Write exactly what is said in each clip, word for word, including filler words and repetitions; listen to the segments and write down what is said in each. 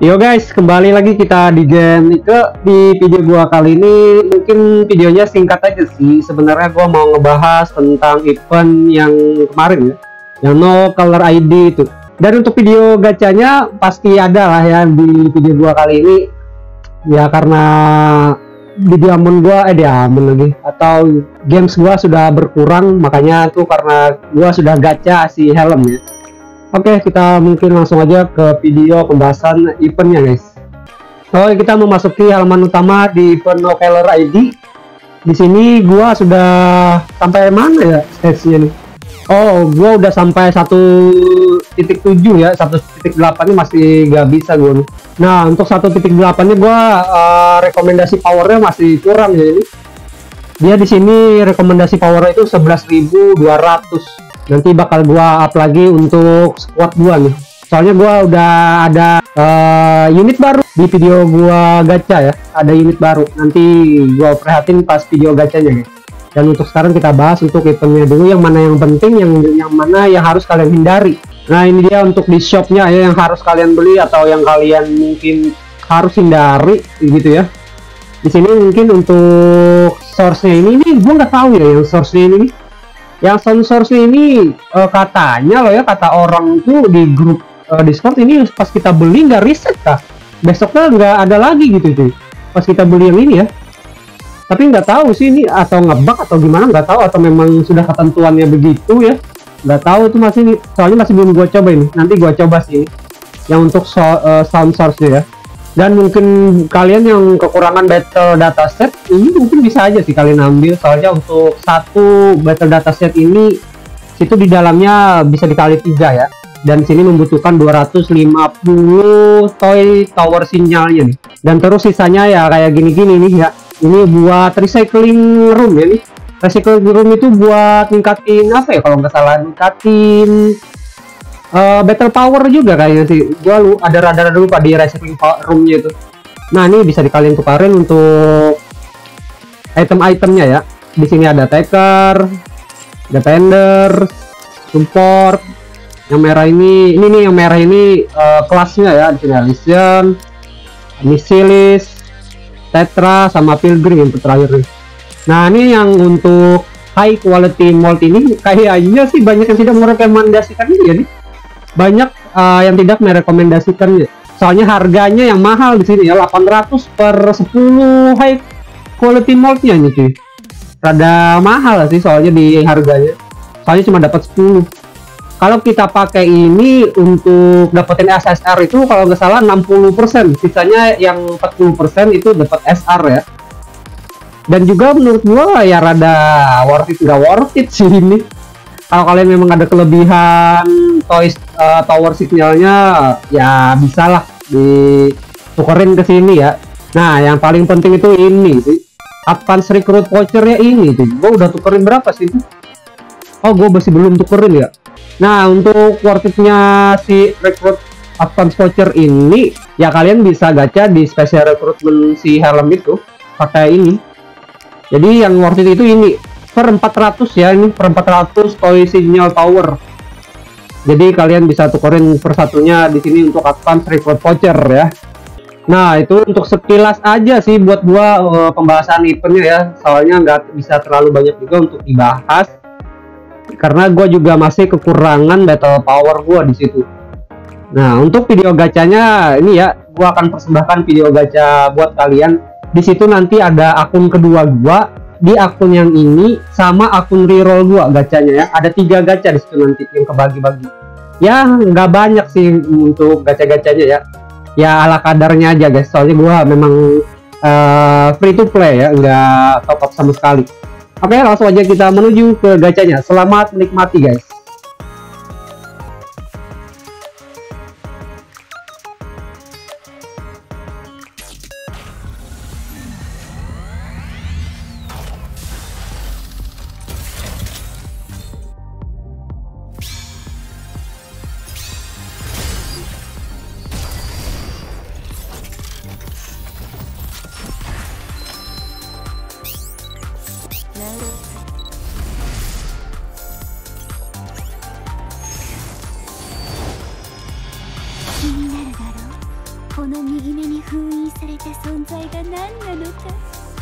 Yo guys, kembali lagi kita di game Nike. Di video gua kali ini mungkin videonya singkat aja sih. Sebenarnya gua mau ngebahas tentang event yang kemarin ya, yang No Color I D itu. Dan untuk video gacanya pasti ada lah ya di video gua kali ini. Ya karena di diamond gua eh diamond lagi atau games gua sudah berkurang, makanya tuh karena gua sudah gacha si helm ya. Oke, kita mungkin langsung aja ke video pembahasan eventnya guys. Oke, kita memasuki halaman utama di event No Color I D. Di sini gua sudah sampai mana ya stage-nya nih? Oh, gua udah sampai satu titik tujuh ya, satu titik delapan ini masih gak bisa gua nih. Nah, untuk satu titik delapan nya gua uh, rekomendasi powernya masih kurang ya ini. Dia di sini rekomendasi powernya itu sebelas ribu dua ratus. Nanti bakal gua up lagi untuk squad gua nih, soalnya gua udah ada uh, unit baru di video gua gacha ya, ada unit baru, nanti gua perhatiin pas video gacanya guys. Dan untuk sekarang kita bahas untuk eventnya dulu, yang mana yang penting, yang yang mana yang harus kalian hindari. Nah ini dia untuk di shopnya ya, yang harus kalian beli atau yang kalian mungkin harus hindari gitu ya. Di sini mungkin untuk source-nya ini, ini gua nggak tahu ya yang source-nya ini nih. Yang source ini uh, katanya loh ya, kata orang tuh di grup uh, Discord ini pas kita beli nggak reset kah, besoknya nggak ada lagi gitu tuh pas kita beli yang ini ya. Tapi nggak tahu sih ini atau ngebug atau gimana, nggak tahu, atau memang sudah ketentuannya begitu ya, nggak tahu tuh masih, soalnya masih belum gua coba ini. Nanti gua coba sih yang untuk so, uh, sound source ya. Dan mungkin kalian yang kekurangan battle dataset ini mungkin bisa aja sih kalian ambil, soalnya untuk satu battle dataset ini itu di dalamnya bisa dikali tiga ya, dan sini membutuhkan dua ratus lima puluh toy tower sinyalnya nih. Dan terus sisanya ya kayak gini-gini nih ya, ini buat recycling room ya nih. Recycling room itu buat ningkatin apa ya, kalau nggak salah ningkatin Uh, battle power juga kayaknya sih. Gua lu ada rada-rada lupa di recycling roomnya itu. Nah ini bisa dikalian tukarin untuk item-itemnya ya. Di sini ada taker, defender, support. Yang merah ini, ini nih yang merah ini uh, kelasnya ya. Di sini Elysian, Missilis, Tetra, sama Pilgrim yang terakhir nih. Nah ini yang untuk high quality mold ini kayaknya sih banyak yang tidak merekomendasikan ini ya nih. Banyak uh, yang tidak merekomendasikan, soalnya harganya yang mahal di sini ya, delapan ratus per sepuluh high quality moldnya nih cuy. Rada mahal sih soalnya di harganya, soalnya cuma dapat sepuluh. Kalau kita pakai ini untuk dapetin S S R itu kalau nggak salah enam puluh persen, sisanya yang empat puluh persen itu dapat S R ya. Dan juga menurut gua ya rada worth it, nggak worth it sih ini. Kalau kalian memang ada kelebihan toys uh, tower signalnya ya bisa lah ditukerin ke sini ya. Nah yang paling penting itu ini sih, advance recruit vouchernya ini tuh. Gue udah tukerin berapa sih? Oh gue masih belum tukerin ya. Nah untuk worth it-nya si recruit advance voucher ini ya, kalian bisa gacha di special recruitment si helm itu pakai ini. Jadi yang worth it itu ini per empat ratus ya, ini per empat ratus toy signal power. Jadi kalian bisa tukerin per satunya di sini untuk advance recruit voucher ya. Nah itu untuk sekilas aja sih buat gua uh, pembahasan eventnya ya, soalnya nggak bisa terlalu banyak juga untuk dibahas karena gua juga masih kekurangan battle power gua di situ. Nah untuk video gacanya ini ya, gua akan persembahkan video gacha buat kalian. Di situ nanti ada akun kedua gua, di akun yang ini sama akun reroll gua gacanya ya, ada tiga gacha di situ nanti yang kebagi-bagi ya. Nggak banyak sih untuk gacha-gacanya ya, ya ala kadarnya aja guys, soalnya gua memang uh, free to play ya, nggak top up sama sekali. Oke langsung aja kita menuju ke gacanya. Selamat menikmati guys. この右目に封印された存在が何なのか。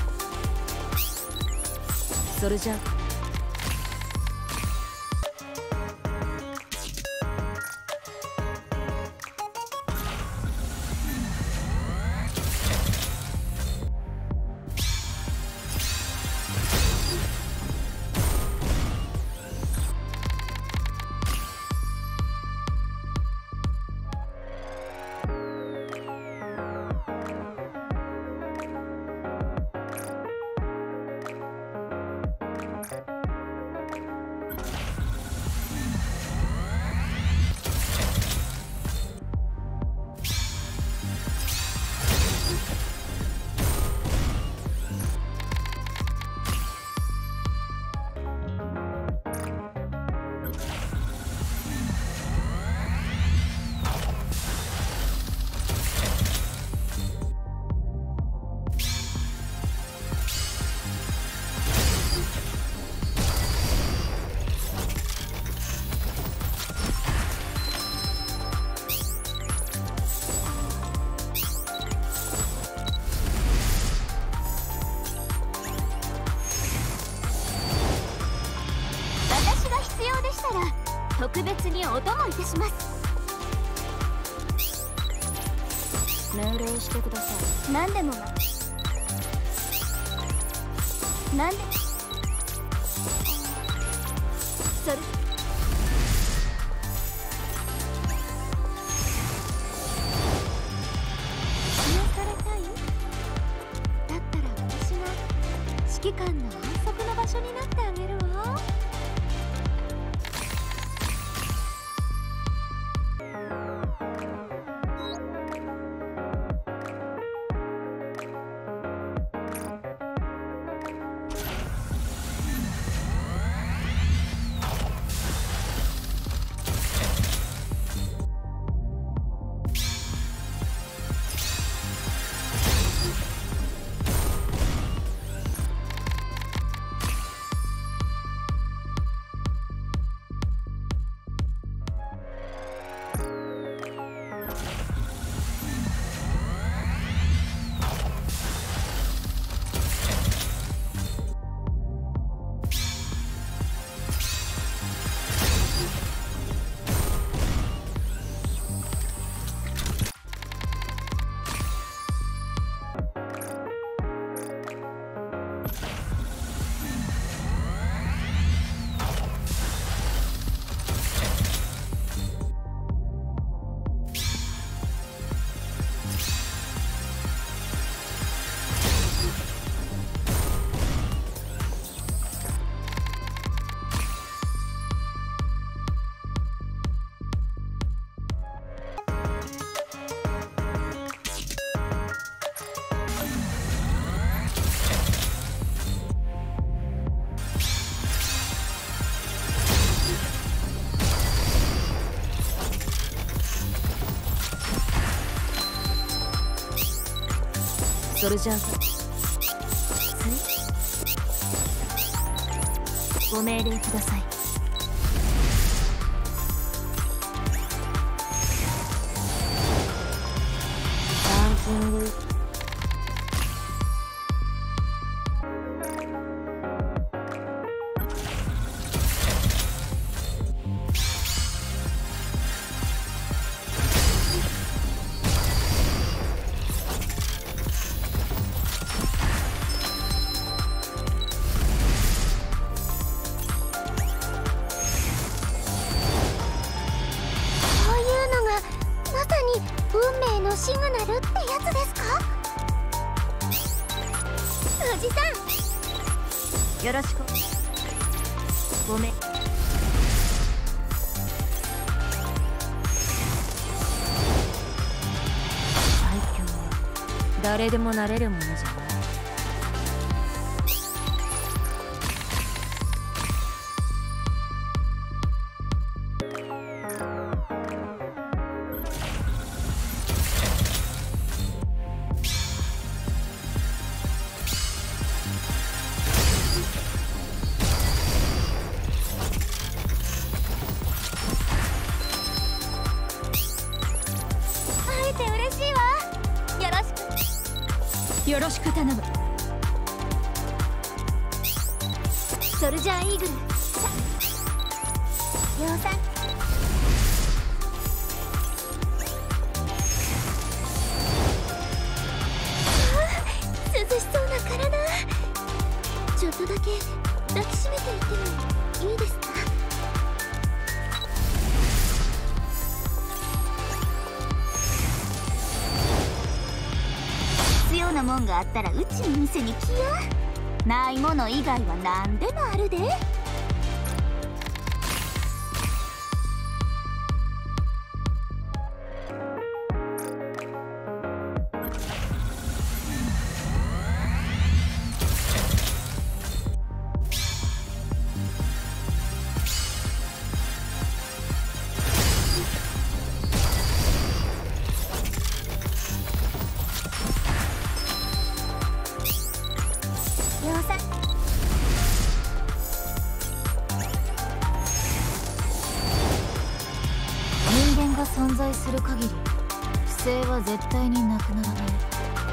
それじゃあ特別にお供いたします。命令してください。何でも何でそれ使用されたい？だったら私が指揮官の安息の場所になってあげるわ。それじゃあご命令ください。ランキング運命のシグナルってやつですか？おじさんよろしく。ごめん。最強は誰でもなれるものじゃない。嬉しいわ。 よろしく頼む。ソルジャーイーグル量産。涼しそうな体、ちょっとだけ抱きしめていってもいいですか？必要なもんがあったらうちの店に来や。ないもの以外は何でもあるで。人間が存在する限り不正は絶対になくならない。